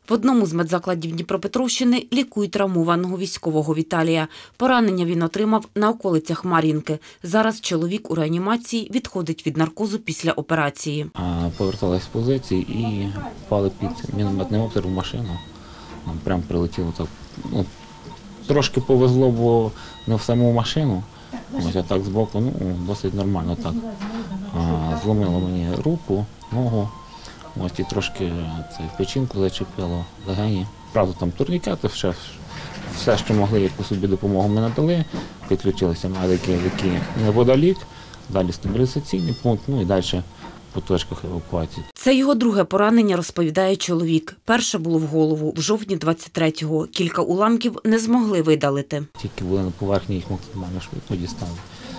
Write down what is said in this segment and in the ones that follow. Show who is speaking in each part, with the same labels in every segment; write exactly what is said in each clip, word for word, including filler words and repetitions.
Speaker 1: В одному з медзакладів Дніпропетровщини лікують травмованого військового Віталія. Поранення він отримав на околицях Мар'їнки. Зараз чоловік у реанімації відходить від наркозу після операції.
Speaker 2: Поверталися з позиції і впали під мінометний обстріл в машину. Нам прямо прилетіло так. Ну, трошки повезло, бо не в саму машину. Ось так збоку, ну, досить нормально так. А, зломило мені руку, ногу. Ось і трошки це, в печінку зачепило, легені. Правда, там турнікети, все, все, що могли, яку собі допомогу ми надали. Підключилися медики, які неподалік, далі стабілізаційний пункт, ну і далі по точках евакуації.
Speaker 1: Це його друге поранення, розповідає чоловік. Перше було в голову в жовтні двадцять третього. Кілька уламків не змогли видалити.
Speaker 2: Тільки були на поверхні, їх максимально швидко дістали.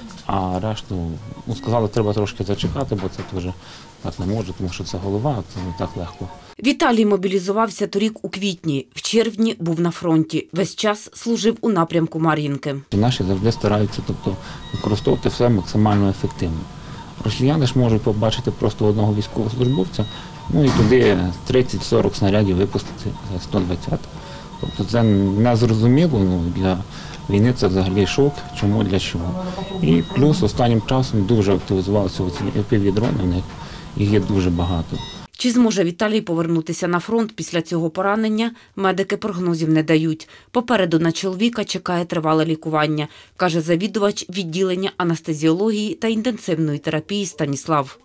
Speaker 2: А решту, ну, сказали, треба трошки зачекати, бо це теж так не може, тому що це голова, це не так легко.
Speaker 1: Віталій мобілізувався торік у квітні. В червні був на фронті. Весь час служив у напрямку Мар'їнки.
Speaker 2: Наші завжди стараються, тобто, використовувати все максимально ефективно. Росіяни ж можуть побачити просто одного військовослужбовця, ну і туди тридцять-сорок снарядів випустити за сто двадцять. Тобто це незрозуміло, ну, для війни це взагалі шок, чому, для чого. І плюс останнім часом дуже активізувалися ці еф пі ві-дрони, в них їх є дуже багато.
Speaker 1: Чи зможе Віталій повернутися на фронт після цього поранення, медики прогнозів не дають. Попереду на чоловіка чекає тривале лікування, каже завідувач відділення анестезіології та інтенсивної терапії Станіслав.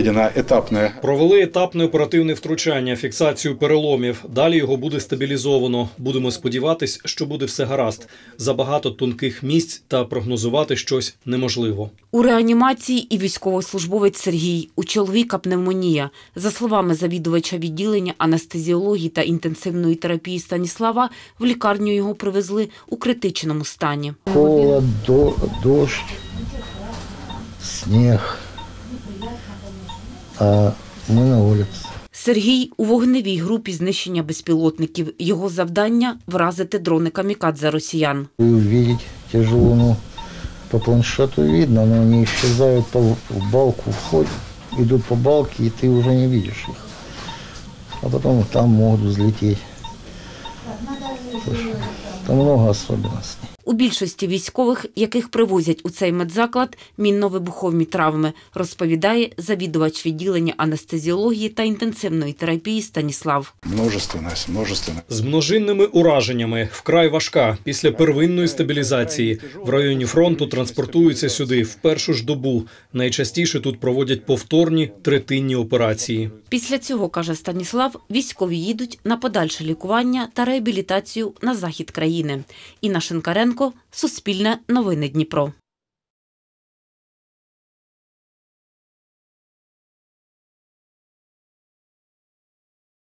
Speaker 3: Провели етапне оперативне втручання, фіксацію переломів. Далі його буде стабілізовано. Будемо сподіватись, що буде все гаразд. Забагато тонких місць та прогнозувати щось неможливо.
Speaker 1: У реанімації і військовослужбовець Сергій. У чоловіка пневмонія. За словами завідувача відділення анестезіології та інтенсивної терапії Станіслава, в лікарню його привезли у критичному стані.
Speaker 4: Холод, дощ, сніг. А ми на вулиці.
Speaker 1: Сергій у вогневій групі знищення безпілотників. Його завдання – вразити дрони камікадзе росіян.
Speaker 4: Увидеть тяжело, ну, по планшету видно, но они исчезают по, в балку, входят, идут по балке, и ты уже не видишь их. А потом там могут взлететь. Там много особенностей.
Speaker 1: У більшості військових, яких привозять у цей медзаклад, мінно-вибухові травми, розповідає завідувач відділення анестезіології та інтенсивної терапії Станіслав.
Speaker 5: Множественность, множественность.
Speaker 3: З множинними ураженнями, вкрай важка. Після первинної стабілізації в районі фронту транспортуються сюди в першу ж добу. Найчастіше тут проводять повторні третинні операції.
Speaker 1: Після цього, каже Станіслав, військові їдуть на подальше лікування та реабілітацію на захід країни. Інна Шинкаренко, Суспільне новини Дніпро.